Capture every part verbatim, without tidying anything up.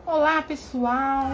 Olá, pessoal!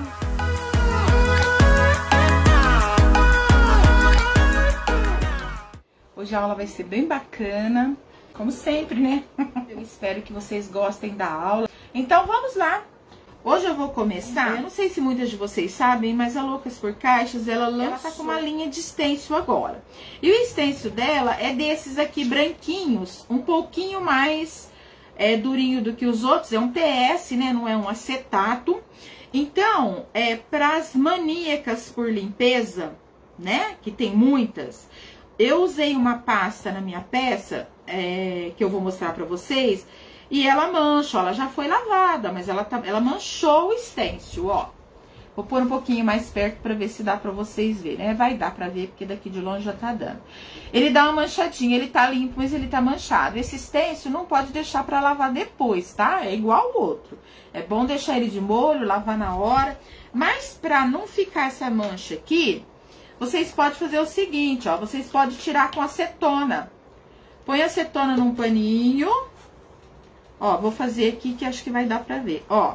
Hoje a aula vai ser bem bacana, como sempre, né? Eu espero que vocês gostem da aula. Então, vamos lá! Hoje eu vou começar, eu não sei se muitas de vocês sabem, mas a Loucas por Caixas, ela lança ela tá com uma linha de stencil agora. E o stencil dela é desses aqui branquinhos, um pouquinho mais é, durinho do que os outros, é um P S, né? Não é um acetato. Então, é para as maníacas por limpeza, né? Que tem muitas. Eu usei uma pasta na minha peça, é, que eu vou mostrar pra vocês, e ela mancha, ó, ela já foi lavada, mas ela, tá, ela manchou o stencil, ó. Vou pôr um pouquinho mais perto pra ver se dá pra vocês verem, né? Vai dar pra ver, porque daqui de longe já tá dando. Ele dá uma manchadinha, ele tá limpo, mas ele tá manchado. Esse stencil não pode deixar pra lavar depois, tá? É igual o outro. É bom deixar ele de molho, lavar na hora. Mas pra não ficar essa mancha aqui, vocês podem fazer o seguinte, ó. Vocês podem tirar com acetona. Põe acetona num paninho. Ó, vou fazer aqui que acho que vai dar pra ver, ó.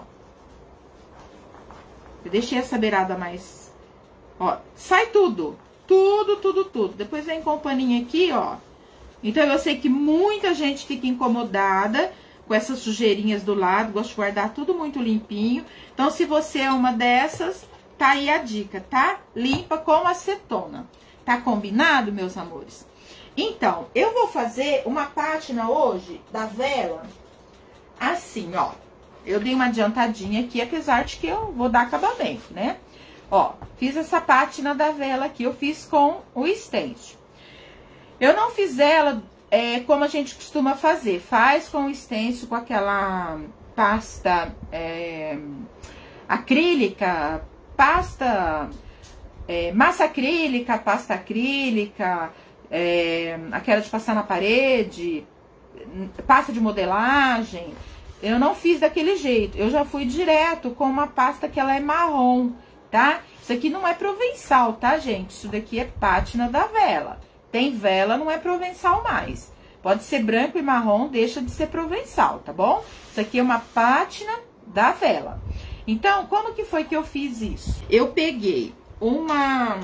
Eu deixei essa beirada mais... Ó, sai tudo. Tudo, tudo, tudo. Depois vem com o paninho aqui, ó. Então, eu sei que muita gente fica incomodada com essas sujeirinhas do lado. Gosto de guardar tudo muito limpinho. Então, se você é uma dessas, tá aí a dica, tá? Limpa com acetona. Tá combinado, meus amores? Então, eu vou fazer uma pátina hoje da vela assim, ó. Eu dei uma adiantadinha aqui, apesar de que eu vou dar acabamento, né? Ó, fiz essa pátina da vela aqui, eu fiz com o stencil. Eu não fiz ela é, como a gente costuma fazer. Faz com o stencil, com aquela pasta é, acrílica, pasta, é, massa acrílica, pasta acrílica, é, aquela de passar na parede, pasta de modelagem. Eu não fiz daquele jeito, eu já fui direto com uma pasta que ela é marrom, tá? Isso aqui não é provençal, tá, gente? Isso daqui é pátina da vela. Tem vela, não é provençal mais. Pode ser branco e marrom, deixa de ser provençal, tá bom? Isso aqui é uma pátina da vela. Então, como que foi que eu fiz isso? Eu peguei uma...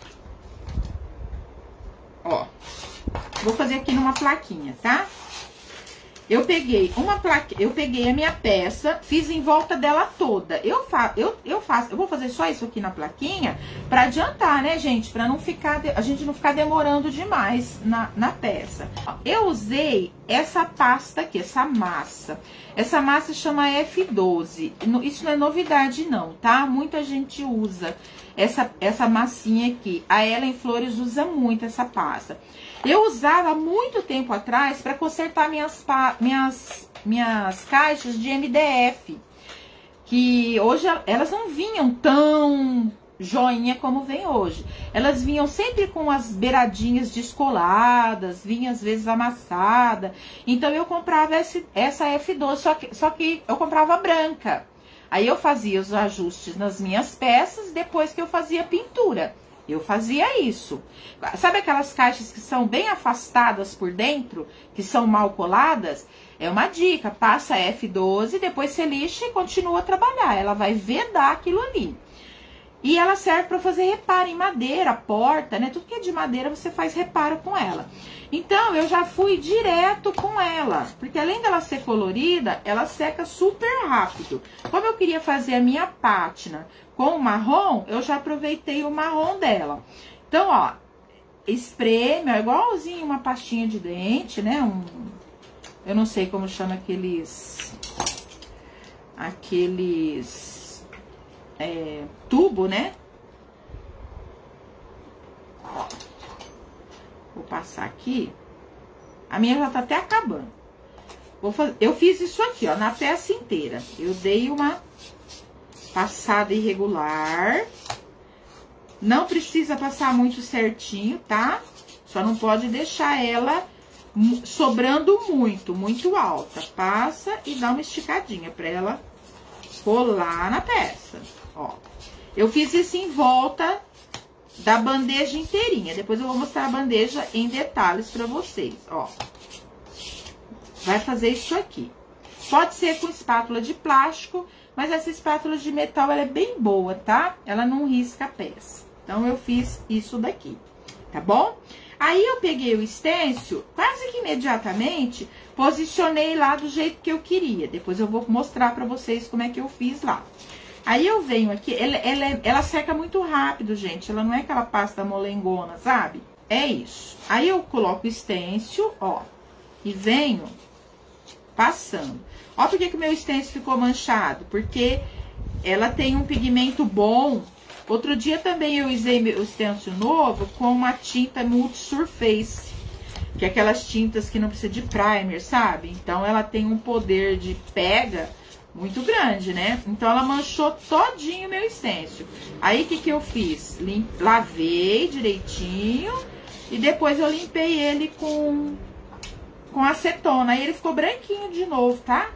Ó, vou fazer aqui numa plaquinha, tá? Eu peguei uma placa, eu peguei a minha peça, fiz em volta dela toda. Eu faço, eu, eu faço, eu vou fazer só isso aqui na plaquinha pra adiantar, né, gente? Pra não ficar, a gente não ficar demorando demais na, na peça. Eu usei essa pasta aqui, essa massa. Essa massa chama F doze. Isso não é novidade não, tá? Muita gente usa essa, essa massinha aqui. A Ellen Flores usa muito essa pasta. Eu usava muito tempo atrás para consertar minhas, minhas, minhas caixas de M D F. Que hoje elas não vinham tão joinha como vem hoje. Elas vinham sempre com as beiradinhas descoladas, vinha às vezes amassada. Então eu comprava esse, essa F doze, só que, só que eu comprava branca. Aí eu fazia os ajustes nas minhas peças depois que eu fazia pintura. Eu fazia isso. Sabe aquelas caixas que são bem afastadas por dentro, que são mal coladas? É uma dica, passa F doze, depois você lixa e continua a trabalhar. Ela vai vedar aquilo ali. E ela serve para fazer reparo em madeira, porta, né? Tudo que é de madeira você faz reparo com ela. Então, eu já fui direto com ela, porque além dela ser colorida, ela seca super rápido. Como eu queria fazer a minha pátina com o marrom, eu já aproveitei o marrom dela. Então, ó, espreme, ó, igualzinho uma pastinha de dente, né? Um, eu não sei como chama aqueles... Aqueles... É, tubo, né? Ó. Vou passar aqui. A minha já tá até acabando. Vou fazer, eu fiz isso aqui, ó, na peça inteira. Eu dei uma passada irregular. Não precisa passar muito certinho, tá? Só não pode deixar ela sobrando muito, muito alta. Passa e dá uma esticadinha pra ela colar na peça, ó. Eu fiz isso em volta da bandeja inteirinha. Depois eu vou mostrar a bandeja em detalhes pra vocês, ó. Vai fazer isso aqui. Pode ser com espátula de plástico, Mas essa espátula de metal, ela é bem boa, tá? Ela não risca a peça. Então, eu fiz isso daqui, tá bom? Aí, eu peguei o stencil, quase que imediatamente, posicionei lá do jeito que eu queria. Depois, eu vou mostrar pra vocês como é que eu fiz lá. Aí, eu venho aqui, ela, ela, ela seca muito rápido, gente. Ela não é aquela pasta molengona, sabe? É isso. Aí, eu coloco o stencil, ó, e venho passando. Ó, por que que o meu stencil ficou manchado? Porque ela tem um pigmento bom. Outro dia também eu usei o stencil novo com uma tinta Multi Surface, que é aquelas tintas que não precisa de primer, sabe? Então, ela tem um poder de pega muito grande, né? Então, ela manchou todinho o meu stencil. Aí, o que que eu fiz? Lim... Lavei direitinho e depois eu limpei ele com, com acetona. Aí, ele ficou branquinho de novo, tá?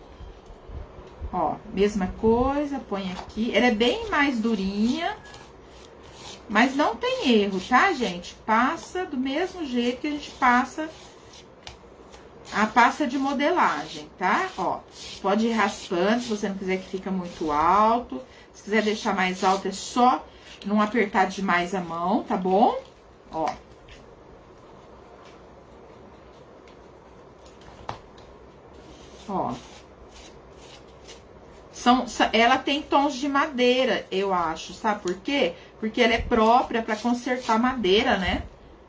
Ó, mesma coisa, põe aqui. Ela é bem mais durinha, mas não tem erro, tá, gente? Passa do mesmo jeito que a gente passa a pasta de modelagem, tá? Ó, pode ir raspando, se você não quiser que fica muito alto. Se quiser deixar mais alto, é só não apertar demais a mão, tá bom? Ó. Ó. São, ela tem tons de madeira, eu acho, sabe por quê? Porque ela é própria para consertar madeira, né?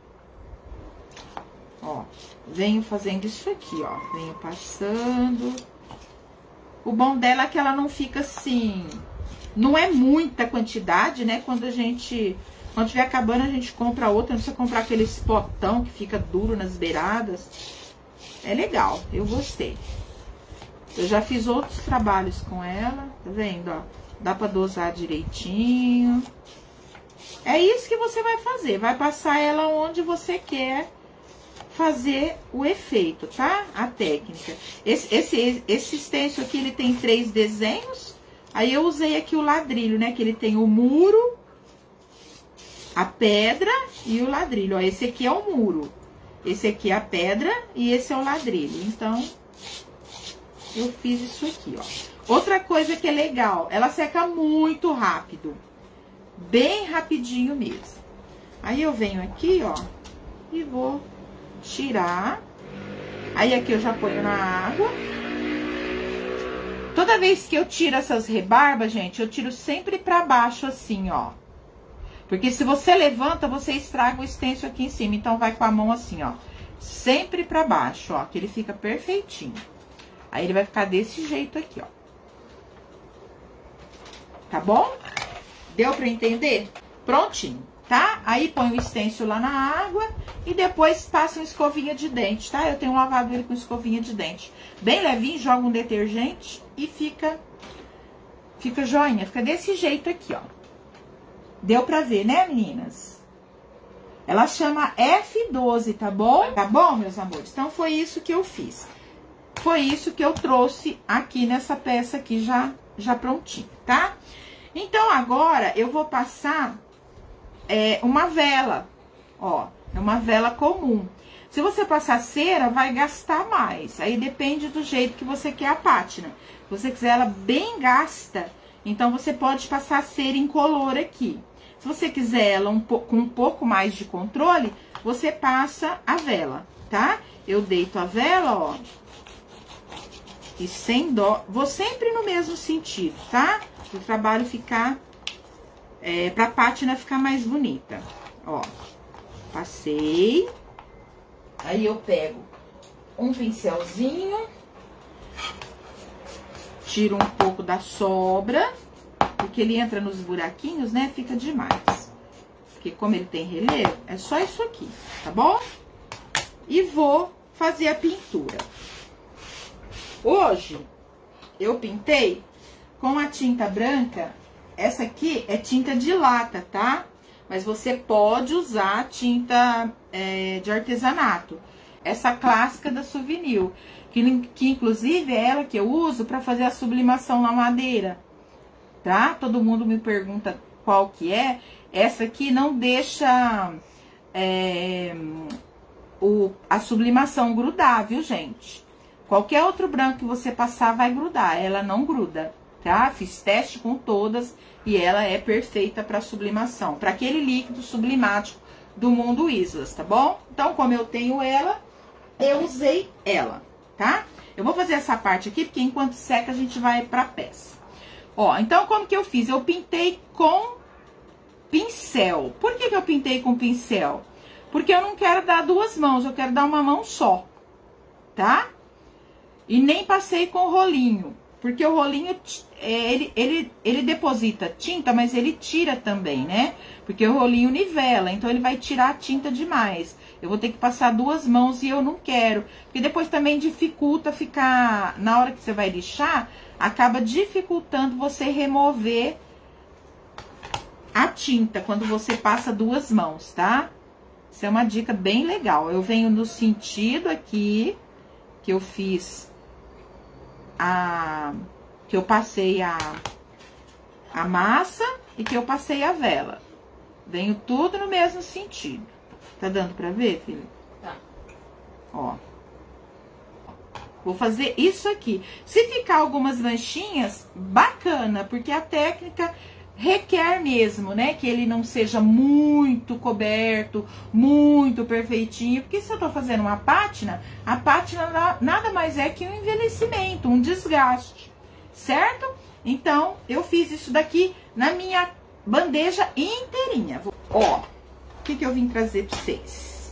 Ó, venho fazendo isso aqui, ó. Venho passando. O bom dela é que ela não fica assim... Não é muita quantidade, né? Quando a gente... Quando tiver acabando, a gente compra outra. Não precisa comprar aqueles potão que fica duro nas beiradas. É legal, eu gostei. Eu já fiz outros trabalhos com ela, tá vendo, ó? Dá pra dosar direitinho. É isso que você vai fazer, vai passar ela onde você quer fazer o efeito, tá? A técnica. Esse, esse, esse stencil aqui, ele tem três desenhos. Aí, eu usei aqui o ladrilho, né? Que ele tem o muro, a pedra e o ladrilho. Ó, esse aqui é o muro. Esse aqui é a pedra e esse é o ladrilho. Então... eu fiz isso aqui, ó. Outra coisa que é legal, ela seca muito rápido. Bem rapidinho mesmo. Aí, eu venho aqui, ó, e vou tirar. Aí, aqui eu já ponho na água. Toda vez que eu tiro essas rebarbas, gente, eu tiro sempre pra baixo, assim, ó. Porque se você levanta, você estraga o stencil aqui em cima. Então, vai com a mão assim, ó. Sempre pra baixo, ó, que ele fica perfeitinho. Aí, ele vai ficar desse jeito aqui, ó. Tá bom? Deu pra entender? Prontinho, tá? Aí, põe o stencil lá na água e depois passa uma escovinha de dente, tá? Eu tenho lavado ele com escovinha de dente. Bem levinho, joga um detergente e fica... Fica joinha, fica desse jeito aqui, ó. Deu pra ver, né, meninas? Ela chama F doze, tá bom? Tá bom, meus amores? Então, foi isso que eu fiz. Foi isso que eu trouxe aqui nessa peça aqui já, já prontinha, tá? Então, agora, eu vou passar é, uma vela, ó, é uma vela comum. Se você passar cera, vai gastar mais, aí depende do jeito que você quer a pátina. Se você quiser ela bem gasta, então você pode passar cera incolor aqui. Se você quiser ela um com um pouco mais de controle, você passa a vela, tá? Eu deito a vela, ó. E sem dó, vou sempre no mesmo sentido, tá? Para o trabalho ficar, é, pra pátina ficar mais bonita. Ó, passei. Aí, eu pego um pincelzinho. Tiro um pouco da sobra, porque ele entra nos buraquinhos, né? Fica demais. Porque como ele tem relevo, é só isso aqui, tá bom? E vou fazer a pintura. Hoje, eu pintei com a tinta branca. Essa aqui é tinta de lata, tá? Mas você pode usar tinta é, de artesanato. Essa clássica da Souvenir, que, que inclusive é ela que eu uso para fazer a sublimação na madeira, tá? Todo mundo me pergunta qual que é. Essa aqui não deixa é, o, a sublimação grudar, viu, gente? Qualquer outro branco que você passar vai grudar, ela não gruda, tá? Fiz teste com todas e ela é perfeita para sublimação, para aquele líquido sublimático do Mundo Islas, tá bom? Então, como eu tenho ela, eu usei ela, tá? Eu vou fazer essa parte aqui, porque enquanto seca a gente vai pra peça. Ó, então como que eu fiz? Eu pintei com pincel. Por que que eu pintei com pincel? Porque eu não quero dar duas mãos, eu quero dar uma mão só, tá? E nem passei com rolinho, porque o rolinho, ele, ele, ele deposita tinta, mas ele tira também, né? Porque o rolinho nivela, então ele vai tirar a tinta demais. Eu vou ter que passar duas mãos e eu não quero. Porque depois também dificulta ficar, na hora que você vai lixar, acaba dificultando você remover a tinta quando você passa duas mãos, tá? Isso é uma dica bem legal. Eu venho no sentido aqui, que eu fiz a... que eu passei a, a massa e que eu passei a vela. Venho tudo no mesmo sentido. Tá dando pra ver, filha? Tá. Ó. Vou fazer isso aqui. Se ficar algumas manchinhas, bacana, porque a técnica requer mesmo, né? Que ele não seja muito coberto, muito perfeitinho. Porque se eu tô fazendo uma pátina, a pátina nada mais é que um envelhecimento, um desgaste, certo? Então, eu fiz isso daqui na minha bandeja inteirinha. Ó, o que que eu vim trazer pra vocês?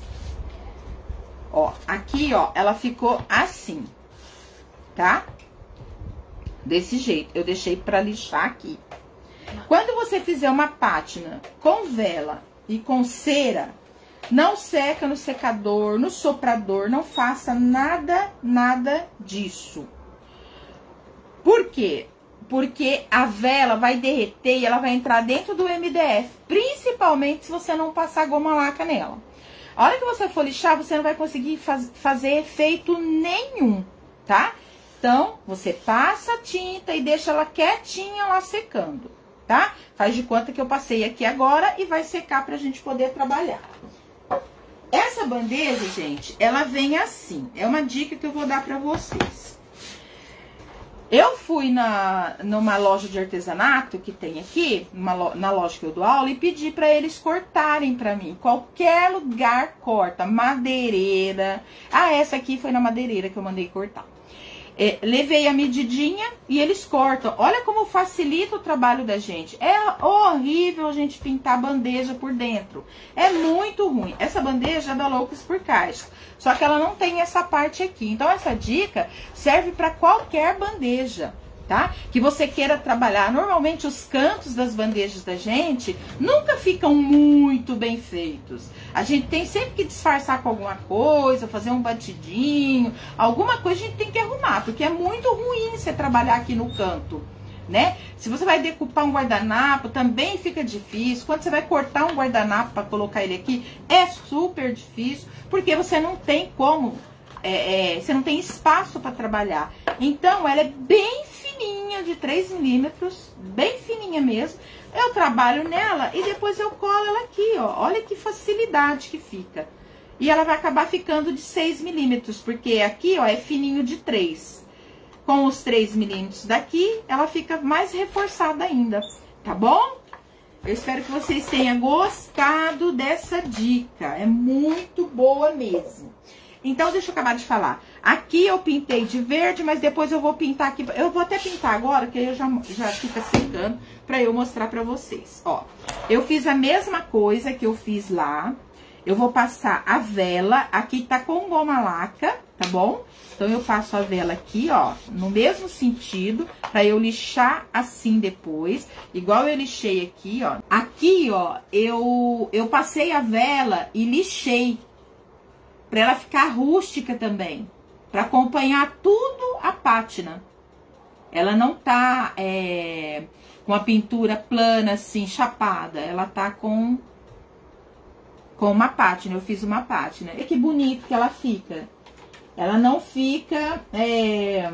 Ó, aqui, ó, ela ficou assim, tá? Desse jeito. Eu deixei pra lixar aqui. Quando você fizer uma pátina com vela e com cera, não seca no secador, no soprador, não faça nada, nada disso. Por quê? Porque a vela vai derreter e ela vai entrar dentro do M D F, principalmente se você não passar goma laca nela. A hora que você for lixar, você não vai conseguir faz, fazer efeito nenhum, tá? Então, você passa a tinta e deixa ela quietinha lá secando, tá? Faz de conta que eu passei aqui agora e vai secar pra gente poder trabalhar. Essa bandeja, gente, ela vem assim. É uma dica que eu vou dar pra vocês. Eu fui na, numa loja de artesanato que tem aqui, numa, na loja que eu dou aula, e pedi pra eles cortarem pra mim. Qualquer lugar corta, madeireira. Ah, essa aqui foi na madeireira que eu mandei cortar. É, levei a medidinha e eles cortam. Olha como facilita o trabalho da gente. É horrível a gente pintar bandeja por dentro. É muito ruim. Essa bandeja é da Loucos por Caixa. Só que ela não tem essa parte aqui. Então, essa dica serve para qualquer bandeja, tá? Que você queira trabalhar. Normalmente, os cantos das bandejas da gente nunca ficam muito bem feitos. A gente tem sempre que disfarçar com alguma coisa, fazer um batidinho, alguma coisa a gente tem que arrumar, porque é muito ruim você trabalhar aqui no canto, né? Se você vai decupar um guardanapo, também fica difícil. Quando você vai cortar um guardanapo para colocar ele aqui, é super difícil, porque você não tem como, é, é, você não tem espaço para trabalhar. Então, ela é bem fininha, de três milímetros, bem fininha mesmo. Eu trabalho nela e depois eu colo ela aqui, ó. Olha que facilidade que fica. E ela vai acabar ficando de seis milímetros, porque aqui, ó, é fininho de três. Com os três milímetros daqui, ela fica mais reforçada ainda, tá bom? Eu espero que vocês tenham gostado dessa dica. É muito boa mesmo. Então, deixa eu acabar de falar. Aqui eu pintei de verde, mas depois eu vou pintar aqui. Eu vou até pintar agora, que aí eu já, já fica secando pra eu mostrar pra vocês. Ó, eu fiz a mesma coisa que eu fiz lá. Eu vou passar a vela. Aqui tá com goma laca, tá bom? Então, eu passo a vela aqui, ó, no mesmo sentido, pra eu lixar assim depois. Igual eu lixei aqui, ó. Aqui, ó, eu, eu passei a vela e lixei. Pra ela ficar rústica também. Pra acompanhar tudo a pátina. Ela não tá é, com a pintura plana, assim, chapada. Ela tá com, com uma pátina. Eu fiz uma pátina. Olha que bonito que ela fica. Ela não fica... É,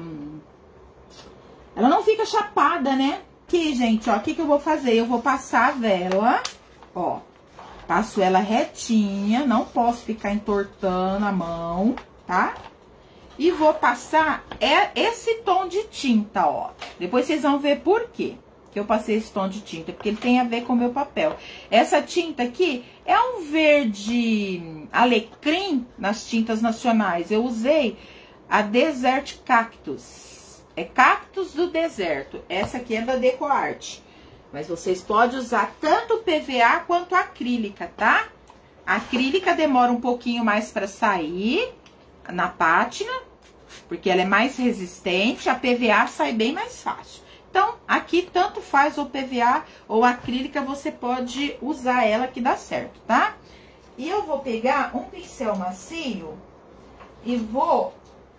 ela não fica chapada, né? Aqui, gente, ó. O que que eu vou fazer? Eu vou passar a vela, ó. Passo ela retinha, não posso ficar entortando a mão, tá? E vou passar esse tom de tinta, ó. Depois vocês vão ver por quê que eu passei esse tom de tinta, porque ele tem a ver com o meu papel. Essa tinta aqui é um verde alecrim nas tintas nacionais. Eu usei a Desert Cactus. É Cactus do Deserto. Essa aqui é da DecoArt. Mas vocês podem usar tanto P V A quanto acrílica, tá? A acrílica demora um pouquinho mais para sair na pátina, porque ela é mais resistente. A P V A sai bem mais fácil. Então, aqui tanto faz o P V A ou acrílica, você pode usar ela que dá certo, tá? E eu vou pegar um pincel macio e vou...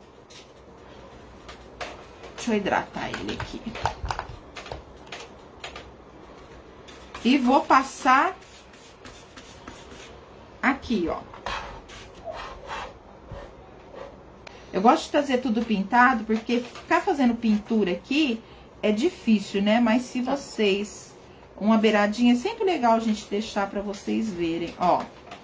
Deixa eu hidratar ele aqui. E vou passar aqui, ó. Eu gosto de fazer tudo pintado, porque ficar fazendo pintura aqui é difícil, né? Mas se vocês... Uma beiradinha é sempre legal a gente deixar pra vocês verem, ó.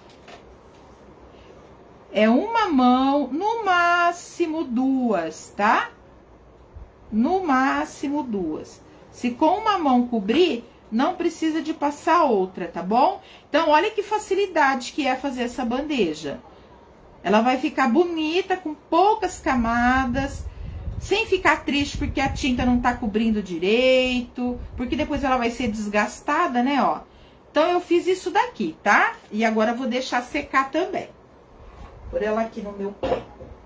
É uma mão, no máximo duas, tá? No máximo duas. Se com uma mão cobrir, não precisa de passar outra, tá bom? Então, olha que facilidade que é fazer essa bandeja. Ela vai ficar bonita, com poucas camadas, sem ficar triste porque a tinta não tá cobrindo direito, porque depois ela vai ser desgastada, né, ó. Então, eu fiz isso daqui, tá? E agora eu vou deixar secar também. Por ela aqui no meu pé.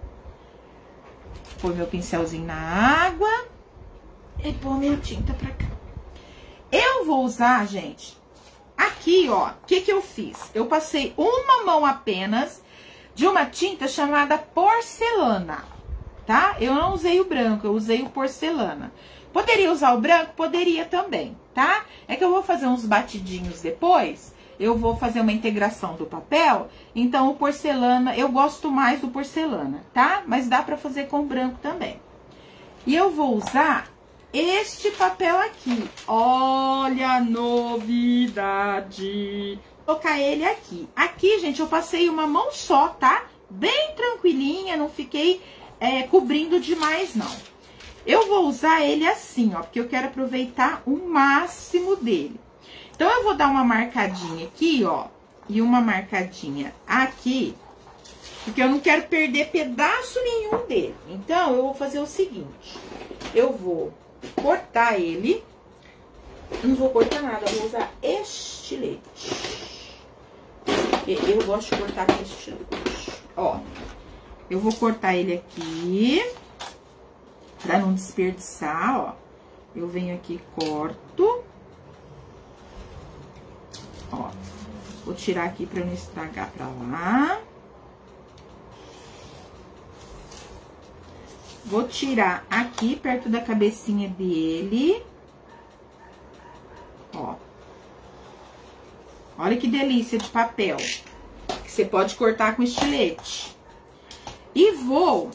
Pôr meu pincelzinho na água e pôr minha tinta pra cá. Eu vou usar, gente, aqui, ó, o que que eu fiz? Eu passei uma mão apenas de uma tinta chamada porcelana, tá? Eu não usei o branco, eu usei o porcelana. Poderia usar o branco? Poderia também, tá? É que eu vou fazer uns batidinhos depois, eu vou fazer uma integração do papel, então o porcelana, eu gosto mais do porcelana, tá? Mas dá pra fazer com branco também. E eu vou usar este papel aqui. Olha a novidade! Vou colocar ele aqui. Aqui, gente, eu passei uma mão só, tá? Bem tranquilinha, não fiquei é, cobrindo demais, não. Eu vou usar ele assim, ó, porque eu quero aproveitar o máximo dele. Então, eu vou dar uma marcadinha aqui, ó, e uma marcadinha aqui, porque eu não quero perder pedaço nenhum dele. Então, eu vou fazer o seguinte, eu vou cortar ele, não vou cortar nada, eu vou usar estilete. Eu gosto de cortar com estilete. Ó, eu vou cortar ele aqui, pra não desperdiçar, ó. Eu venho aqui e corto. Ó, vou tirar aqui pra não estragar pra lá. Vou tirar aqui perto da cabecinha dele. Ó. Olha que delícia de papel. Que você pode cortar com estilete. E vou...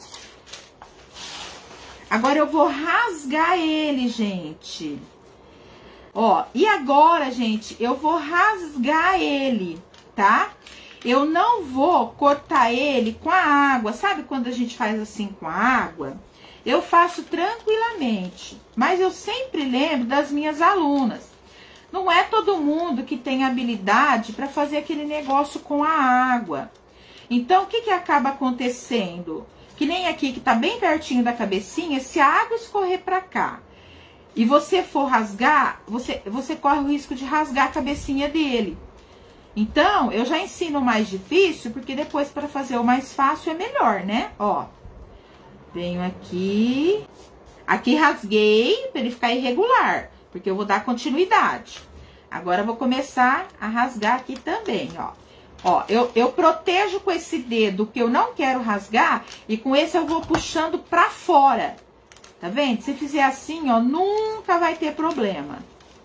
Agora eu vou rasgar ele, gente. Ó, e agora, gente, eu vou rasgar ele, tá? Eu não vou cortar ele com a água. Sabe quando a gente faz assim com a água? Eu faço tranquilamente. Mas eu sempre lembro das minhas alunas. Não é todo mundo que tem habilidade para fazer aquele negócio com a água. Então, o que que acaba acontecendo? Que nem aqui, que tá bem pertinho da cabecinha, se a água escorrer pra cá e você for rasgar, você, você corre o risco de rasgar a cabecinha dele. Então, eu já ensino o mais difícil, porque depois para fazer o mais fácil é melhor, né? Ó, venho aqui, aqui rasguei para ele ficar irregular, porque eu vou dar continuidade. Agora, eu vou começar a rasgar aqui também, ó. Ó, eu, eu protejo com esse dedo que eu não quero rasgar, e com esse eu vou puxando pra fora. Tá vendo? Se fizer assim, ó, nunca vai ter problema.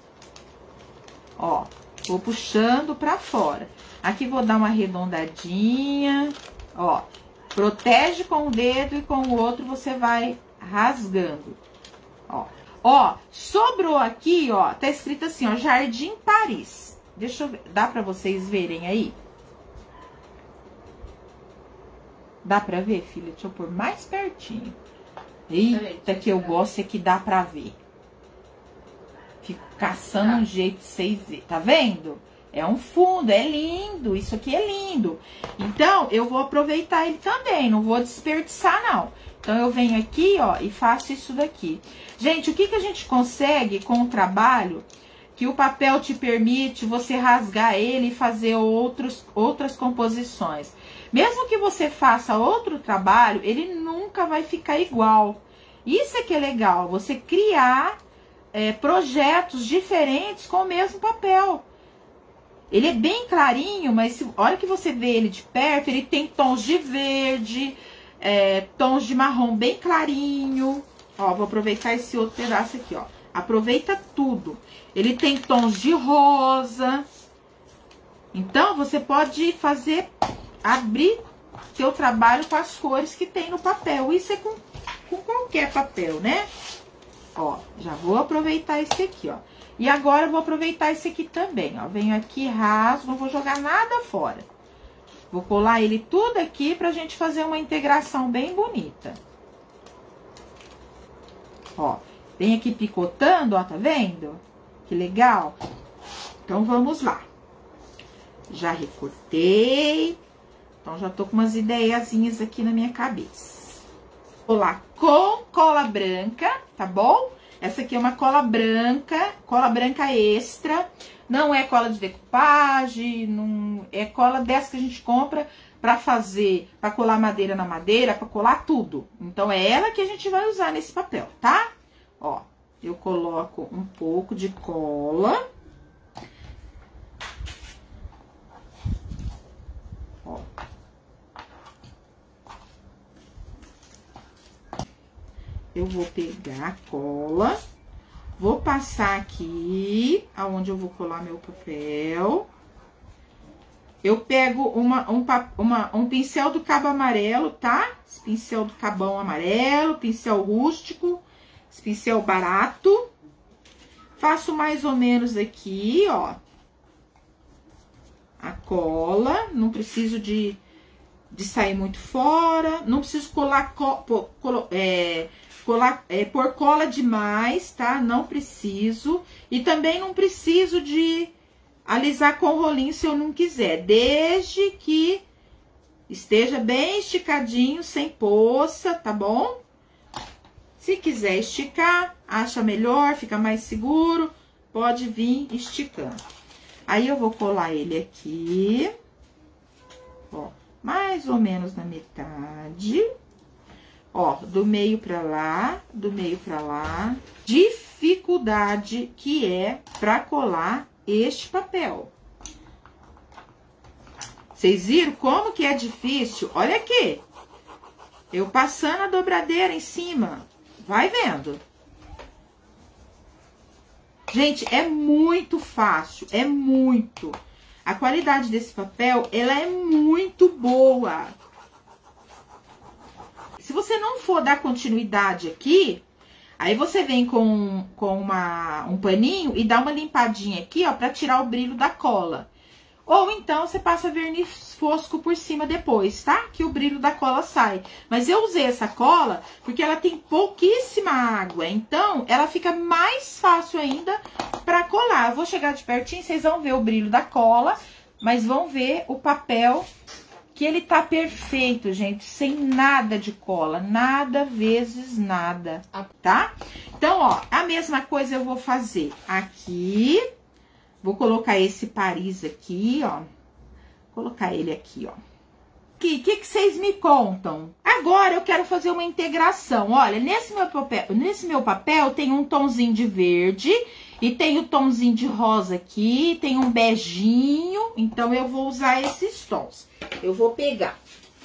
Ó, vou puxando pra fora. Aqui vou dar uma arredondadinha, ó. Protege com o dedo e com o outro você vai rasgando. Ó, ó, sobrou aqui, ó, tá escrito assim, ó, Jardim Paris. Deixa eu ver, dá pra vocês verem aí? Dá pra ver, filha? Deixa eu pôr mais pertinho. Eita, que eu gosto é que dá pra ver. Fico caçando um jeito de vocês verem. Tá vendo? É um fundo, é lindo. Isso aqui é lindo. Então, eu vou aproveitar ele também. Não vou desperdiçar, não. Então, eu venho aqui, ó, e faço isso daqui. Gente, o que que a gente consegue com o trabalho que o papel te permite você rasgar ele e fazer outros, outras composições? Mesmo que você faça outro trabalho, ele nunca vai ficar igual. Isso é que é legal, você criar é, projetos diferentes com o mesmo papel. Ele é bem clarinho, mas se, a hora que você vê ele de perto, ele tem tons de verde, é, tons de marrom bem clarinho. Ó, vou aproveitar esse outro pedaço aqui, ó. Aproveita tudo. Ele tem tons de rosa. Então, você pode fazer, abrir seu trabalho com as cores que tem no papel. Isso é com, com qualquer papel, né? Ó, já vou aproveitar esse aqui, ó. E agora eu vou aproveitar esse aqui também, ó. Venho aqui, rasgo, não vou jogar nada fora. Vou colar ele tudo aqui pra gente fazer uma integração bem bonita. Ó, vem aqui picotando, ó, tá vendo? Que legal. Então, vamos lá. Já recortei. Então, já tô com umas ideiazinhas aqui na minha cabeça. Vou lá com cola branca, tá bom? Essa aqui é uma cola branca, cola branca extra. Não é cola de decupagem, não é cola dessa que a gente compra pra fazer, pra colar madeira na madeira, pra colar tudo. Então, é ela que a gente vai usar nesse papel, tá? Ó, eu coloco um pouco de cola. Ó. Eu vou pegar a cola, vou passar aqui, aonde eu vou colar meu papel. Eu pego uma, um, uma, um pincel do cabo amarelo, tá? Esse pincel do cabão amarelo, pincel rústico, esse pincel barato. Faço mais ou menos aqui, ó, a cola. Não preciso de, de sair muito fora, não preciso colar, co, colo, é, colar é, por cola demais, tá? Não preciso. E também não preciso de alisar com rolinho se eu não quiser, desde que esteja bem esticadinho, sem poça, tá bom? Se quiser esticar, acha melhor, fica mais seguro, pode vir esticando. Aí, eu vou colar ele aqui, ó, mais ou menos na metade. Ó, do meio pra lá, do meio pra lá. Dificuldade que é pra colar este papel. Vocês viram como que é difícil? Olha aqui. Eu passando a dobradeira em cima. Vai vendo. Gente, é muito fácil. É muito. A qualidade desse papel, ela é muito boa. Se você não for dar continuidade aqui, aí você vem com, com uma, um paninho e dá uma limpadinha aqui, ó, pra tirar o brilho da cola. Ou então, você passa verniz fosco por cima depois, tá? Que o brilho da cola sai. Mas eu usei essa cola porque ela tem pouquíssima água. Então, ela fica mais fácil ainda pra colar. Eu vou chegar de pertinho, vocês vão ver o brilho da cola. Mas vão ver o papel que ele tá perfeito, gente. Sem nada de cola. Nada vezes nada, tá? Então, ó, a mesma coisa eu vou fazer aqui. Vou colocar esse Paris aqui, ó. Colocar ele aqui, ó. O que, que, que vocês me contam? Agora eu quero fazer uma integração. Olha, nesse meu papel, nesse meu papel tem um tonzinho de verde e tem o tonzinho de rosa aqui, tem um beijinho. Então, eu vou usar esses tons. Eu vou pegar.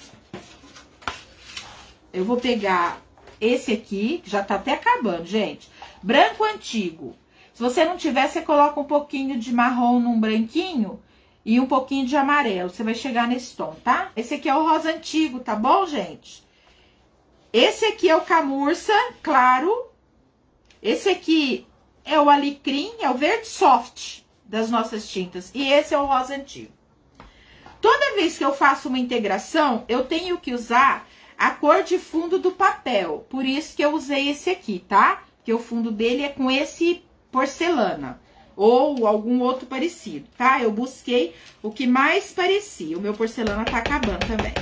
Eu vou pegar esse aqui, que já tá até acabando, gente. Branco antigo. Se você não tiver, você coloca um pouquinho de marrom num branquinho e um pouquinho de amarelo. Você vai chegar nesse tom, tá? Esse aqui é o rosa antigo, tá bom, gente? Esse aqui é o camurça, claro. Esse aqui é o alecrim, é o verde soft das nossas tintas. E esse é o rosa antigo. Toda vez que eu faço uma integração, eu tenho que usar a cor de fundo do papel. Por isso que eu usei esse aqui, tá? Que o fundo dele é com esse porcelana. Ou algum outro parecido, tá? Eu busquei o que mais parecia. O meu porcelana tá acabando também.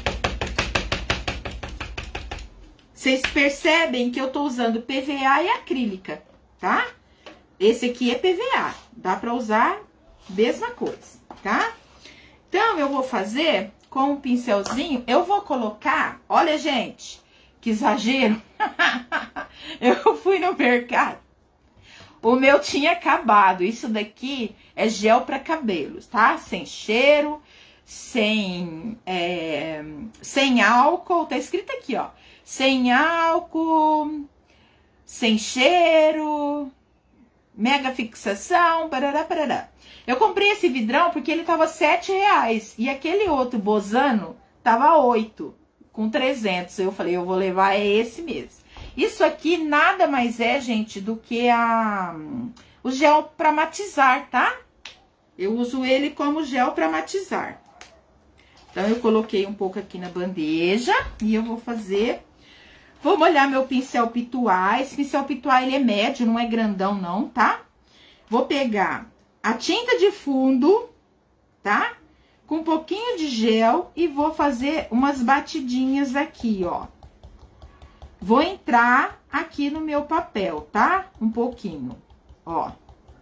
Vocês percebem que eu tô usando P V A e acrílica, tá? Esse aqui é P V A. Dá pra usar mesma coisa, tá? Então, eu vou fazer com um pincelzinho. Eu vou colocar... Olha, gente, que exagero. Eu fui no mercado. O meu tinha acabado. Isso daqui é gel para cabelos, tá? Sem cheiro, sem, é, sem álcool. Tá escrito aqui, ó. Sem álcool, sem cheiro, mega fixação, parará, parará. Eu comprei esse vidrão porque ele tava sete reais. E aquele outro Bozano tava oito, com trezentos. Eu falei, eu vou levar esse mesmo. Isso aqui nada mais é, gente, do que a, o gel para matizar, tá? Eu uso ele como gel para matizar. Então, eu coloquei um pouco aqui na bandeja e eu vou fazer... Vou molhar meu pincel pituá. Esse pincel pituá, ele é médio, não é grandão não, tá? Vou pegar a tinta de fundo, tá? Com um pouquinho de gel e vou fazer umas batidinhas aqui, ó. Vou entrar aqui no meu papel, tá? Um pouquinho, ó.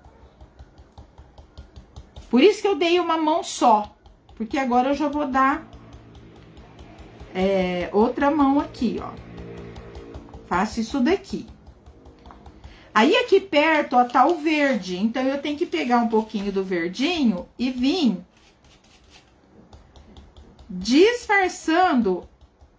Por isso que eu dei uma mão só, porque agora eu já vou dar é, outra mão aqui, ó. Faço isso daqui. Aí, aqui perto, ó, tá o verde. Então, eu tenho que pegar um pouquinho do verdinho e vir disfarçando.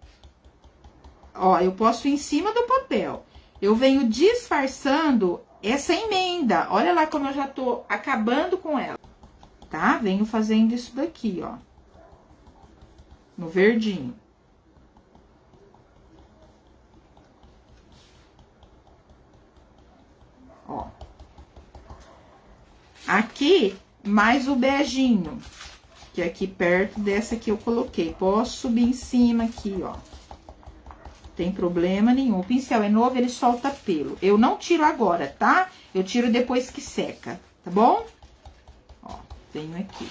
Ó, eu posso ir em cima do papel. Eu venho disfarçando essa emenda. Olha lá como eu já tô acabando com ela. Tá? Venho fazendo isso daqui, ó. No verdinho. Ó. Aqui, mais o beijinho. Que é aqui perto dessa que eu coloquei. Posso subir em cima aqui, ó. Tem problema nenhum. O pincel é novo, ele solta pelo. Eu não tiro agora, tá? Eu tiro depois que seca, tá bom? Ó, venho aqui.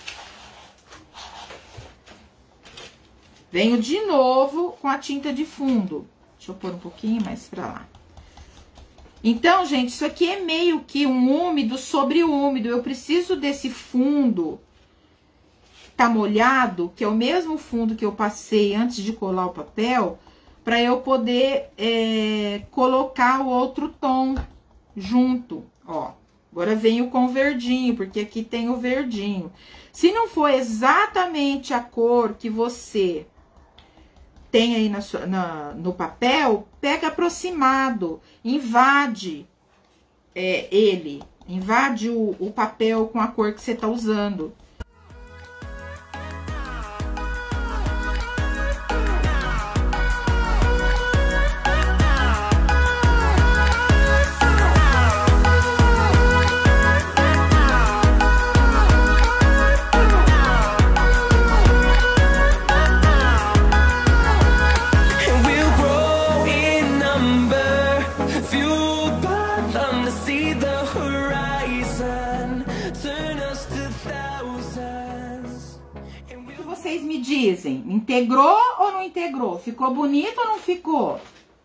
Venho de novo com a tinta de fundo. Deixa eu pôr um pouquinho mais pra lá. Então, gente, isso aqui é meio que um úmido sobre úmido. Eu preciso desse fundo tá molhado, que é o mesmo fundo que eu passei antes de colar o papel, para eu poder é, colocar o outro tom junto, ó. Agora venho com o verdinho, porque aqui tem o verdinho. Se não for exatamente a cor que você tem aí na sua, na, no papel, pega aproximado, invade é, ele, invade o, o papel com a cor que você tá usando. Vocês me dizem, integrou ou não integrou? Ficou bonito ou não ficou?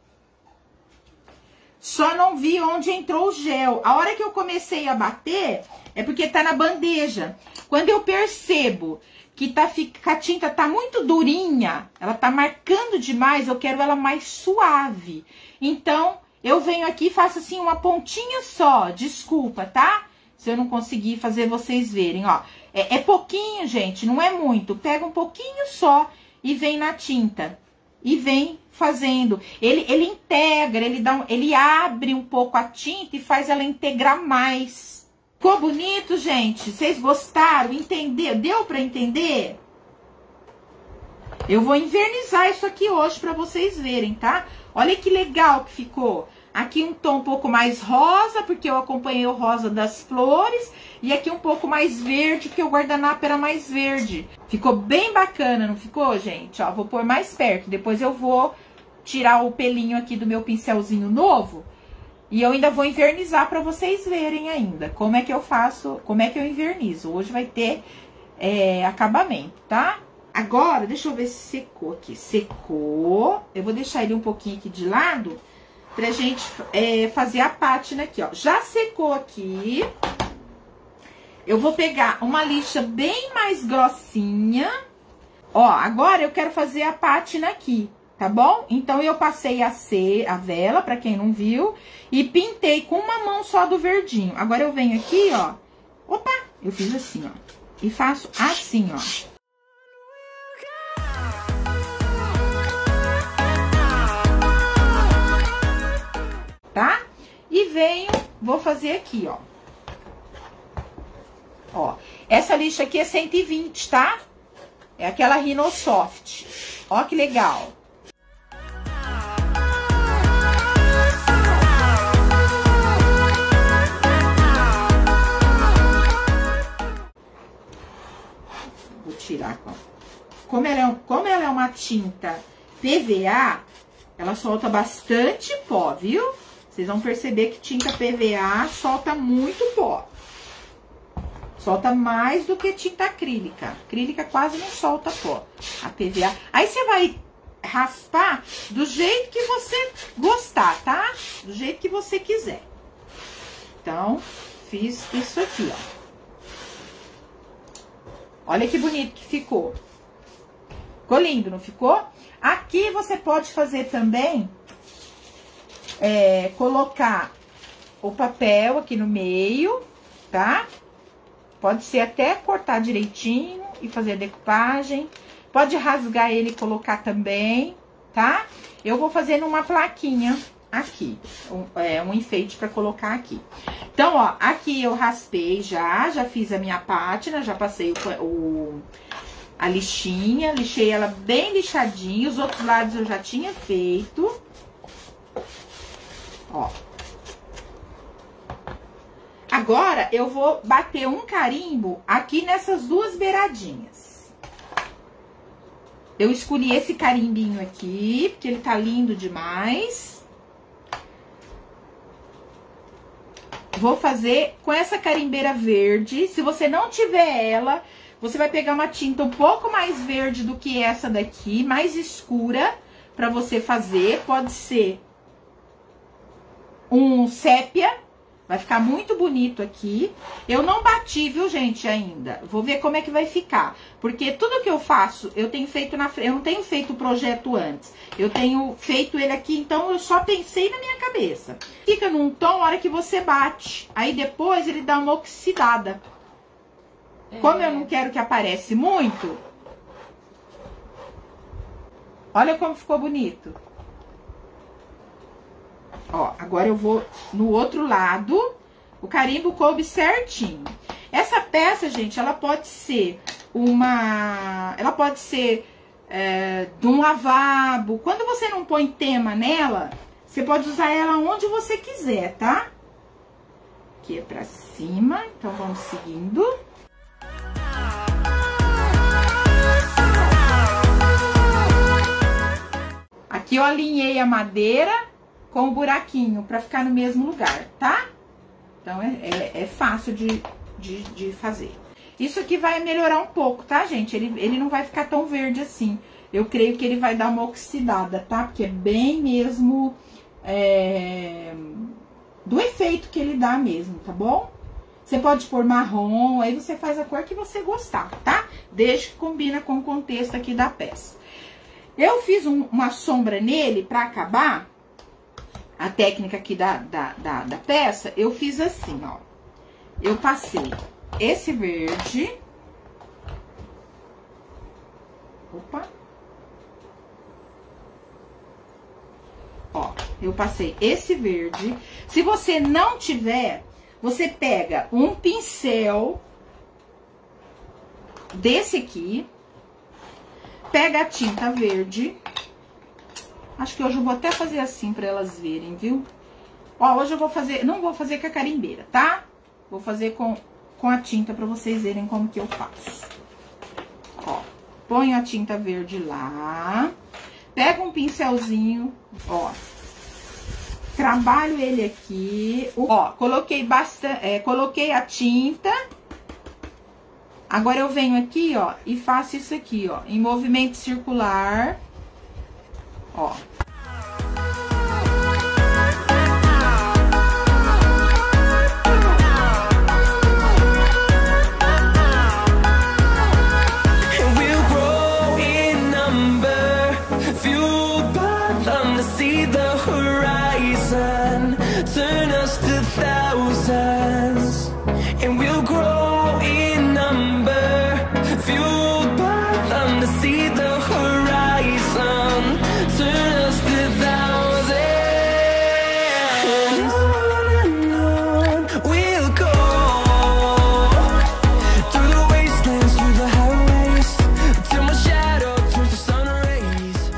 Só não vi onde entrou o gel. A hora que eu comecei a bater, é porque tá na bandeja. Quando eu percebo que, tá, que a tinta tá muito durinha, ela tá marcando demais, eu quero ela mais suave. Então, eu venho aqui e faço assim uma pontinha só, desculpa, tá? Se eu não conseguir fazer vocês verem, ó. É, é pouquinho, gente, não é muito. Pega um pouquinho só e vem na tinta. E vem fazendo. Ele, ele integra, ele, dá um, ele abre um pouco a tinta e faz ela integrar mais. Ficou bonito, gente? Vocês gostaram? Entendeu? Deu pra entender? Eu vou invernizar isso aqui hoje pra vocês verem, tá? Olha que legal que ficou. Aqui um tom um pouco mais rosa, porque eu acompanhei o rosa das flores. E aqui um pouco mais verde, porque o guardanapo era mais verde. Ficou bem bacana, não ficou, gente? Ó, vou pôr mais perto. Depois eu vou tirar o pelinho aqui do meu pincelzinho novo. E eu ainda vou invernizar pra vocês verem ainda. Como é que eu faço, como é que eu invernizo. Hoje vai ter é, acabamento, tá? Agora, deixa eu ver se secou aqui. Secou. Eu vou deixar ele um pouquinho aqui de lado pra gente é, fazer a pátina aqui, ó. Já secou aqui. Eu vou pegar uma lixa bem mais grossinha. Ó, agora eu quero fazer a pátina aqui, tá bom? Então, eu passei a, C, a vela, pra quem não viu, e pintei com uma mão só do verdinho. Agora, eu venho aqui, ó. Opa! Eu fiz assim, ó. E faço assim, ó. Tá? E venho, vou fazer aqui, ó. Ó, essa lixa aqui é cento e vinte, tá? É aquela Rhinosoft. Ó que legal. Vou tirar, ó. Como ela é, como ela é uma tinta P V A, ela solta bastante pó, viu? Vocês vão perceber que tinta P V A solta muito pó. Solta mais do que tinta acrílica. Acrílica quase não solta pó. A P V A. Aí você vai raspar do jeito que você gostar, tá? Do jeito que você quiser. Então, fiz isso aqui, ó. Olha que bonito que ficou. Ficou lindo, não ficou? Aqui você pode fazer também, é, colocar o papel aqui no meio, tá? Pode ser até cortar direitinho e fazer a decupagem. Pode rasgar ele e colocar também, tá? Eu vou fazer numa plaquinha aqui, um, é, um enfeite pra colocar aqui. Então, ó, aqui eu raspei já, já fiz a minha pátina, já passei o, o, a lixinha, lixei ela bem lixadinha. Os outros lados eu já tinha feito. Ó. Agora, eu vou bater um carimbo aqui nessas duas beiradinhas. Eu escolhi esse carimbinho aqui, porque ele tá lindo demais. Vou fazer com essa carimbeira verde. Se você não tiver ela, você vai pegar uma tinta um pouco mais verde do que essa daqui, mais escura, pra você fazer. Pode ser um sépia. Vai ficar muito bonito aqui. Eu não bati, viu, gente, ainda. Vou ver como é que vai ficar. Porque tudo que eu faço, eu tenho feito na frente. Eu não tenho feito o projeto antes. Eu tenho feito ele aqui, então eu só pensei na minha cabeça. Fica num tom a hora que você bate. Aí depois ele dá uma oxidada. É. Como eu não quero que aparece muito. Olha como ficou bonito. Ó, agora eu vou no outro lado. O carimbo coube certinho. Essa peça, gente, ela pode ser uma... Ela pode ser é, de um lavabo. Quando você não põe tema nela, você pode usar ela onde você quiser, tá? Aqui é pra cima, então vamos seguindo. Aqui eu alinhei a madeira com o buraquinho, pra ficar no mesmo lugar, tá? Então, é, é, é fácil de, de, de fazer. Isso aqui vai melhorar um pouco, tá, gente? Ele, ele não vai ficar tão verde assim. Eu creio que ele vai dar uma oxidada, tá? Porque é bem mesmo é, do efeito que ele dá mesmo, tá bom? Você pode pôr marrom, aí você faz a cor que você gostar, tá? Desde que combina com o contexto aqui da peça. Eu fiz um, uma sombra nele pra acabar. A técnica aqui da, da, da, da peça, eu fiz assim, ó. Eu passei esse verde. Opa. Ó, eu passei esse verde. Se você não tiver, você pega um pincel desse aqui. Pega a tinta verde. Acho que hoje eu vou até fazer assim pra elas verem, viu? Ó, hoje eu vou fazer... Não vou fazer com a carimbeira, tá? Vou fazer com, com a tinta pra vocês verem como que eu faço. Ó. Ponho a tinta verde lá. Pego um pincelzinho, ó. Trabalho ele aqui. Ó, coloquei bastante, é, coloquei a tinta. Agora eu venho aqui, ó, e faço isso aqui, ó, em movimento circular. Ó. Turn us to thousands, and we'll grow in number, fueled by them to see the horizon. Turn us to thousands, on and on we'll go, through the wastelands, through the highways, till my shadow turns to sun rays.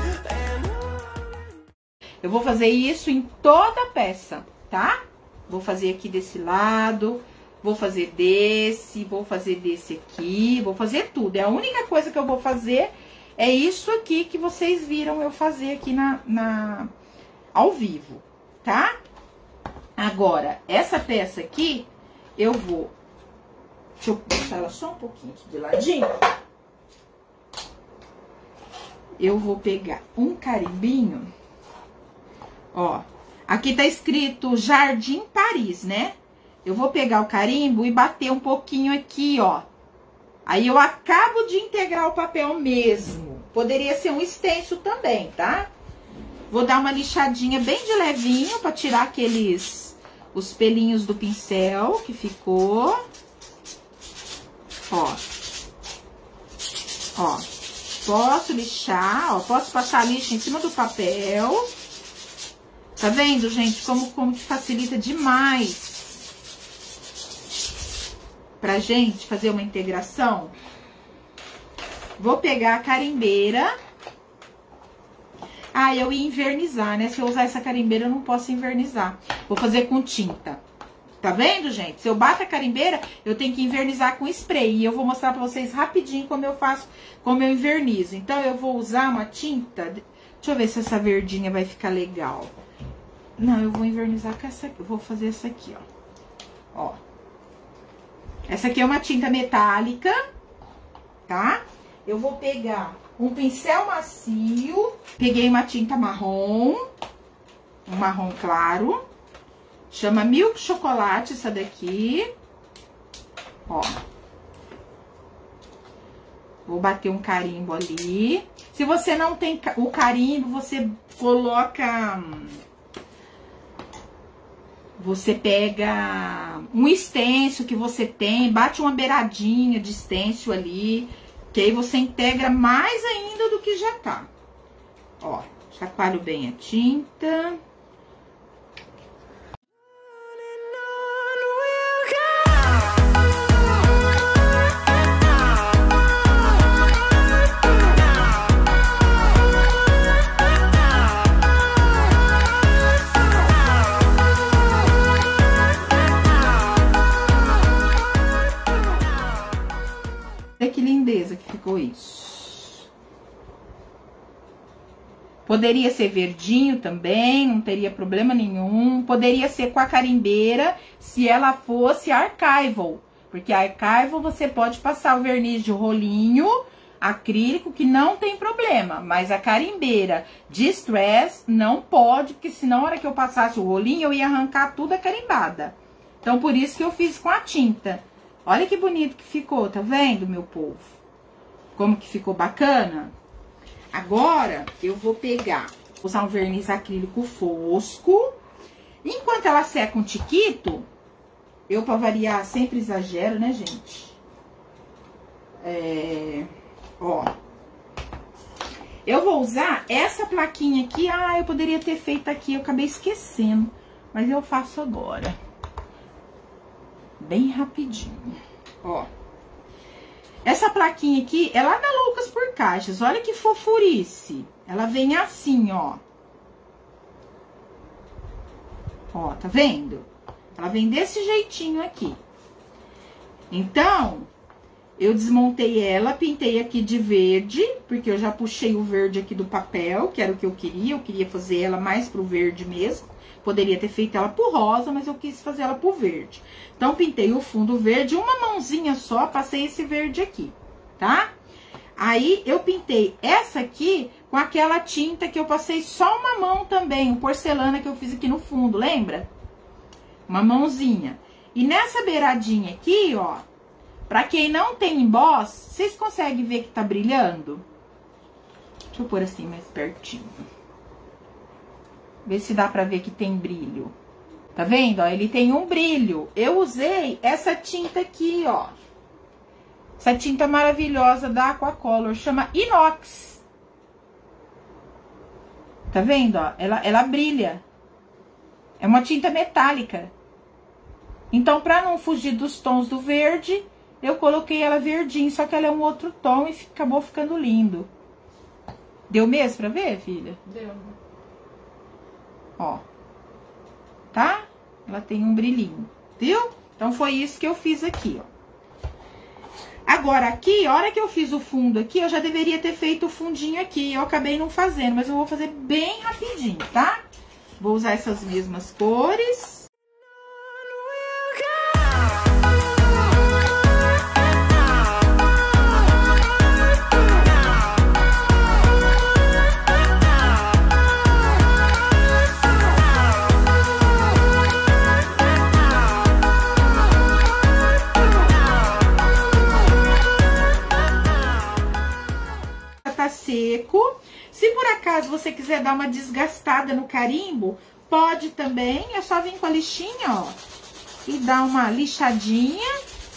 Eu vou fazer isso em toda a peça, tá? Vou fazer aqui desse lado, vou fazer desse, vou fazer desse aqui, vou fazer tudo. É a única coisa que eu vou fazer é isso aqui que vocês viram eu fazer aqui na, na ao vivo, tá? Agora, essa peça aqui, eu vou... Deixa eu deixar ela só um pouquinho aqui de ladinho. Eu vou pegar um carimbinho, ó. Aqui tá escrito Jardim Paris, né? Eu vou pegar o carimbo e bater um pouquinho aqui, ó. Aí eu acabo de integrar o papel mesmo. Poderia ser um extenso também, tá? Vou dar uma lixadinha bem de levinho pra tirar aqueles... os pelinhos do pincel que ficou. Ó. Ó. Posso lixar, ó. Posso passar lixa em cima do papel. Tá vendo, gente? Como, como que facilita demais pra gente fazer uma integração. Vou pegar a carimbeira. Ah, eu ia invernizar, né? Se eu usar essa carimbeira, eu não posso invernizar. Vou fazer com tinta. Tá vendo, gente? Se eu bato a carimbeira, eu tenho que invernizar com spray. E eu vou mostrar pra vocês rapidinho como eu faço, como eu invernizo. Então, eu vou usar uma tinta... Deixa eu ver se essa verdinha vai ficar legal. Não, eu vou invernizar com essa aqui. Eu vou fazer essa aqui, ó. Ó. Essa aqui é uma tinta metálica, tá? Eu vou pegar um pincel macio. Peguei uma tinta marrom. Um marrom claro. Chama Milk Chocolate essa daqui. Ó. Vou bater um carimbo ali. Se você não tem o carimbo, você coloca... Você pega um stencil que você tem, bate uma beiradinha de stencil ali, que aí você integra mais ainda do que já tá. Ó, chacoalho bem a tinta. Que lindeza que ficou isso. Poderia ser verdinho também, não teria problema nenhum. Poderia ser com a carimbeira, se ela fosse archival. Porque archival você pode passar o verniz de rolinho acrílico, que não tem problema. Mas a carimbeira de stress não pode, porque senão na hora que eu passasse o rolinho, eu ia arrancar tudo a carimbada. Então, por isso que eu fiz com a tinta. Olha que bonito que ficou, tá vendo, meu povo? Como que ficou bacana? Agora, eu vou pegar, usar um verniz acrílico fosco. Enquanto ela seca um tiquito, eu, pra variar, sempre exagero, né, gente? É... Ó. Eu vou usar essa plaquinha aqui. Ah, eu poderia ter feito aqui, eu acabei esquecendo. Mas eu faço agora. Bem rapidinho, ó. Essa plaquinha aqui é lá da Lucas por Caixas. Olha que fofurice. Ela vem assim, ó. Ó, tá vendo? Ela vem desse jeitinho aqui. Então, eu desmontei ela, pintei aqui de verde, porque eu já puxei o verde aqui do papel, que era o que eu queria. Eu queria fazer ela mais pro verde mesmo. Poderia ter feito ela pro rosa, mas eu quis fazer ela pro verde. Então, pintei o fundo verde, uma mãozinha só, passei esse verde aqui, tá? Aí, eu pintei essa aqui com aquela tinta que eu passei só uma mão também, um porcelana que eu fiz aqui no fundo, lembra? Uma mãozinha. E nessa beiradinha aqui, ó, pra quem não tem emboss, vocês conseguem ver que tá brilhando? Deixa eu pôr assim mais pertinho. Ver se dá pra ver que tem brilho. Tá vendo, ó? Ele tem um brilho. Eu usei essa tinta aqui, ó. Essa tinta maravilhosa da Aquacolor, chama Inox. Tá vendo, ó? Ela, ela brilha. É uma tinta metálica. Então, pra não fugir dos tons do verde, eu coloquei ela verdinho, só que ela é um outro tom e acabou ficando lindo. Deu mesmo pra ver, filha? Deu. Ó. Tá? Ela tem um brilhinho, viu? Então, foi isso que eu fiz aqui, ó. Agora, aqui, a hora que eu fiz o fundo aqui, eu já deveria ter feito o fundinho aqui. Eu acabei não fazendo, mas eu vou fazer bem rapidinho, tá? Vou usar essas mesmas cores. Seco. Se por acaso você quiser dar uma desgastada no carimbo, pode também. É só vir com a lixinha, ó, e dar uma lixadinha.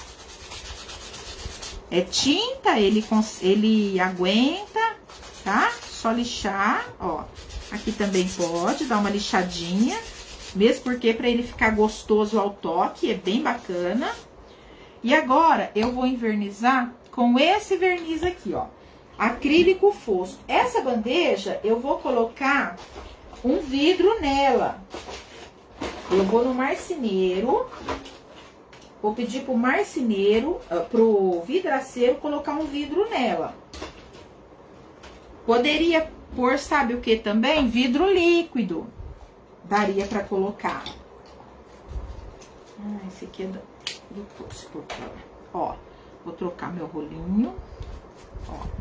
É tinta, ele, ele aguenta, tá? Só lixar, ó. Aqui também pode dar uma lixadinha, mesmo porque para ele ficar gostoso ao toque, é bem bacana. E agora eu vou envernizar com esse verniz aqui, ó. Acrílico fosco. Essa bandeja, eu vou colocar um vidro nela. Eu vou no marceneiro. Vou pedir pro marceneiro, pro vidraceiro, colocar um vidro nela. Poderia pôr, sabe o que também? Vidro líquido. Daria pra colocar. Ah, esse aqui é do, do fosco. Ó, vou trocar meu rolinho. Ó.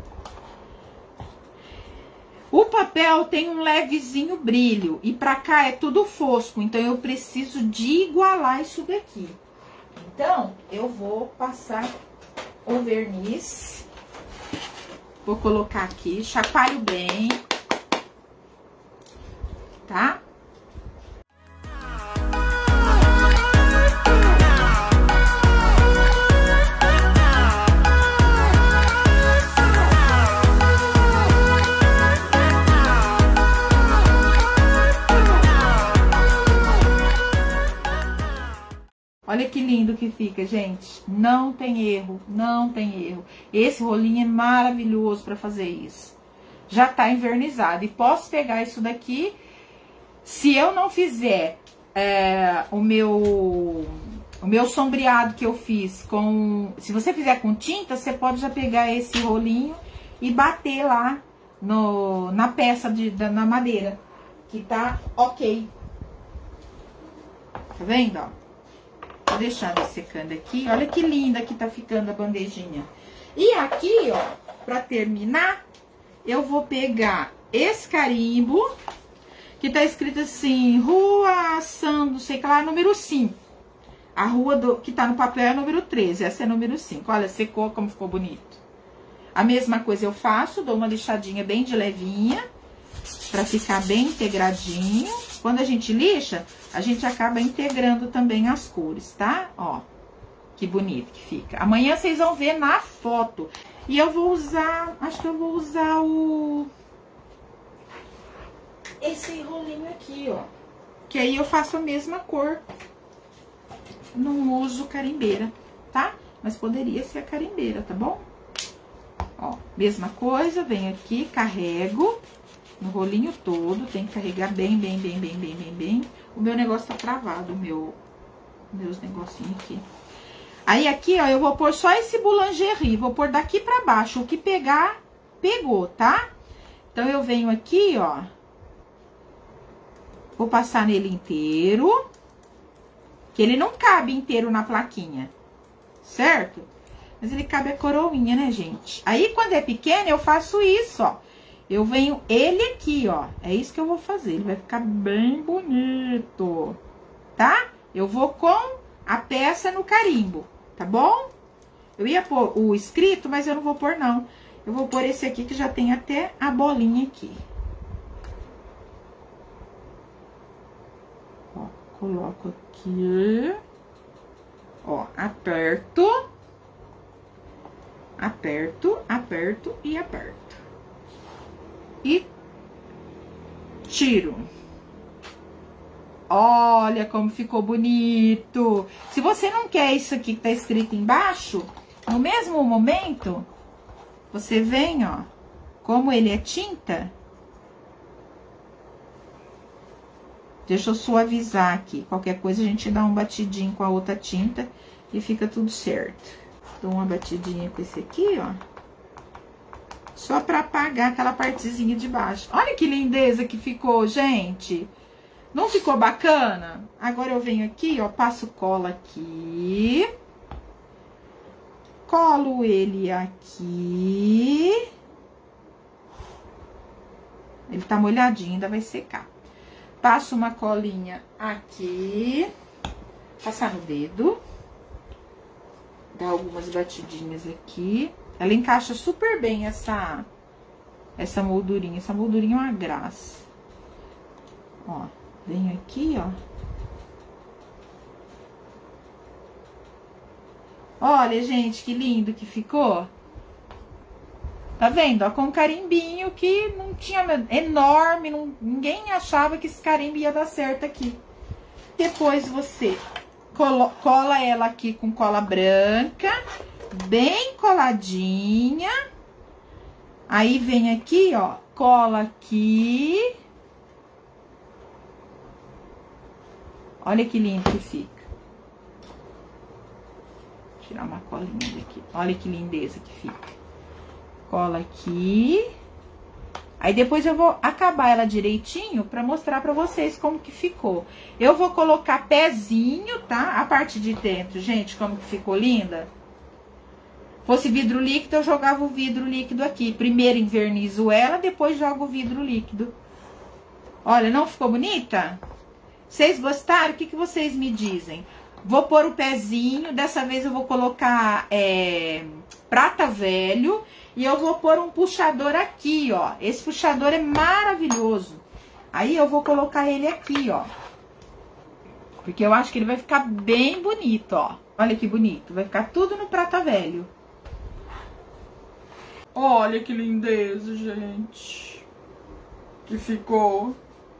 O papel tem um levezinho brilho e pra cá é tudo fosco, então eu preciso de igualar isso daqui. Então, eu vou passar o verniz, vou colocar aqui, chacoalho bem, tá? Olha que lindo que fica, gente. Não tem erro, não tem erro. Esse rolinho é maravilhoso para fazer isso. Já tá envernizado. E posso pegar isso daqui. Se eu não fizer é, o meu o meu sombreado que eu fiz com... Se você fizer com tinta, você pode já pegar esse rolinho e bater lá no, na peça, de, da, na madeira. Que tá ok. Tá vendo, ó? Vou deixar secando aqui. Olha que linda que tá ficando a bandejinha. E aqui, ó, pra terminar, eu vou pegar esse carimbo, que tá escrito assim, Rua São, não sei que lá, número cinco. A rua do, que tá no papel é número treze, essa é número cinco. Olha, secou como ficou bonito. A mesma coisa eu faço, dou uma lixadinha bem de levinha, pra ficar bem integradinho. Quando a gente lixa, a gente acaba integrando também as cores, tá? Ó, que bonito que fica. Amanhã vocês vão ver na foto. E eu vou usar, acho que eu vou usar o... esse rolinho aqui, ó. Que aí eu faço a mesma cor. Não uso carimbeira, tá? Mas poderia ser a carimbeira, tá bom? Ó, mesma coisa, venho aqui, carrego no rolinho todo, tem que carregar bem, bem, bem, bem, bem, bem, bem. O meu negócio tá travado, o meu, meus negocinhos aqui. Aí aqui, ó, eu vou pôr só esse boulangerie, vou pôr daqui pra baixo, o que pegar, pegou, tá? Então, eu venho aqui, ó, vou passar nele inteiro, que ele não cabe inteiro na plaquinha, certo? Mas ele cabe a coroinha, né, gente? Aí, quando é pequeno, eu faço isso, ó. Eu venho ele aqui, ó. É isso que eu vou fazer. Ele vai ficar bem bonito, tá? Eu vou com a peça no carimbo, tá bom? Eu ia pôr o escrito, mas eu não vou pôr, não. Eu vou pôr esse aqui, que já tem até a bolinha aqui. Ó, coloco aqui. Ó, aperto. Aperto, aperto e aperto. E tiro. Olha como ficou bonito. Se você não quer isso aqui que tá escrito embaixo, no mesmo momento, você vem, ó, como ele é tinta, deixa eu suavizar aqui. Qualquer coisa a gente dá um batidinho com a outra tinta e fica tudo certo. Dou uma batidinha com esse aqui, ó. Só pra apagar aquela partezinha de baixo. Olha que lindeza que ficou, gente. Não ficou bacana? Agora eu venho aqui, ó, passo cola aqui. Colo ele aqui. Ele tá molhadinho, ainda vai secar. Passo uma colinha aqui. Passar no dedo. Dá algumas batidinhas aqui. Ela encaixa super bem essa, essa moldurinha. Essa moldurinha é uma graça. Ó, venho aqui, ó. Olha, gente, que lindo que ficou. Tá vendo? Ó, com um carimbinho que não tinha... Enorme, não, ninguém achava que esse carimbo ia dar certo aqui. Depois você colo, cola ela aqui com cola branca... Bem coladinha. Aí, vem aqui, ó, cola aqui. Olha que lindo que fica. Vou tirar uma colinha daqui. Olha que lindeza que fica. Cola aqui. Aí, depois eu vou acabar ela direitinho pra mostrar pra vocês como que ficou. Eu vou colocar pezinho, tá? A parte de dentro, gente, como que ficou linda. Fosse vidro líquido, eu jogava o vidro líquido aqui. Primeiro envernizo ela, depois jogo o vidro líquido. Olha, não ficou bonita? Vocês gostaram? O que, que vocês me dizem? Vou pôr o pezinho, dessa vez eu vou colocar é, prata velho. E eu vou pôr um puxador aqui, ó. Esse puxador é maravilhoso. Aí eu vou colocar ele aqui, ó. Porque eu acho que ele vai ficar bem bonito, ó. Olha que bonito, vai ficar tudo no prata velho. Olha que lindeza, gente. Que ficou.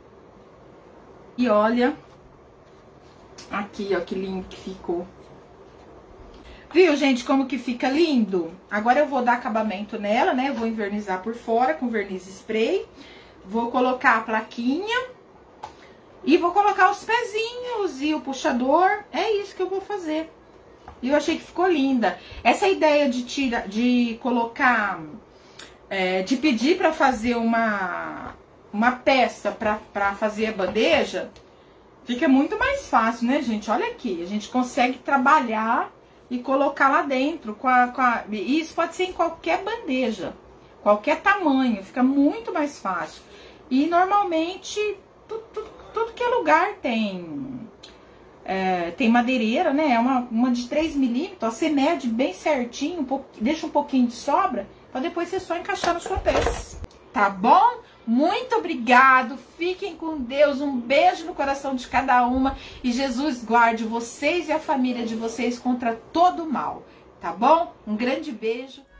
E olha. Aqui, ó, que lindo que ficou. Viu, gente, como que fica lindo? Agora eu vou dar acabamento nela, né? Eu vou envernizar por fora com verniz spray. Vou colocar a plaquinha. E vou colocar os pezinhos e o puxador. É isso que eu vou fazer. E eu achei que ficou linda. Essa ideia de tirar, de colocar, é, de pedir pra fazer uma, uma peça pra, pra fazer a bandeja, fica muito mais fácil, né, gente? Olha aqui, a gente consegue trabalhar e colocar lá dentro. Com a, com a, e isso pode ser em qualquer bandeja, qualquer tamanho, fica muito mais fácil. E normalmente, tudo, tudo, tudo que é lugar tem... É, tem madeireira, né? É uma, uma de três milímetros, ó, você mede bem certinho, um pouco, deixa um pouquinho de sobra, pra depois você só encaixar na sua peça. Tá bom? Muito obrigado, fiquem com Deus, um beijo no coração de cada uma e Jesus guarde vocês e a família de vocês contra todo o mal, tá bom? Um grande beijo.